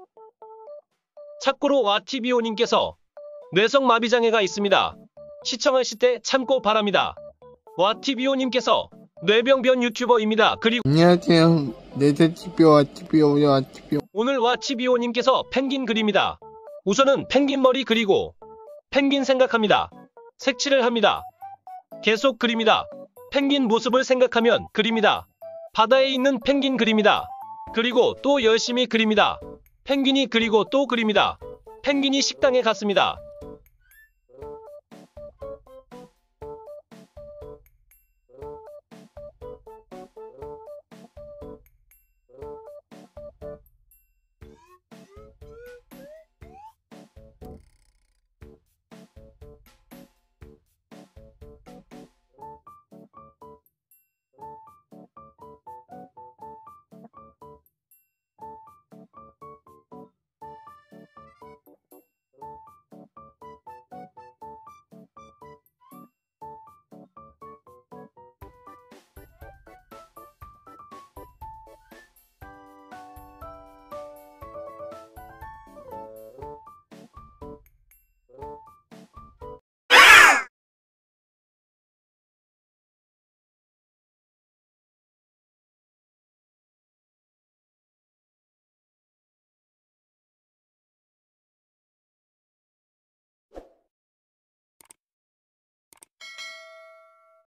참고로 와티비오님께서 뇌성마비장애가 있습니다. 시청하실 때 참고 바랍니다. 와티비오님께서 뇌병변 유튜버입니다. 그리고 안녕하세요. 뇌서치뼈 와치뼈. 오늘 와치비오님께서 펭귄 그립니다. 우선은 펭귄 머리 그리고 펭귄 생각합니다. 색칠을 합니다. 계속 그립니다. 펭귄 모습을 생각하면 그립니다. 바다에 있는 펭귄 그립니다. 그리고 또 열심히 그립니다. 펭귄이 그리고 또 그립니다. 펭귄이 식당에 갔습니다.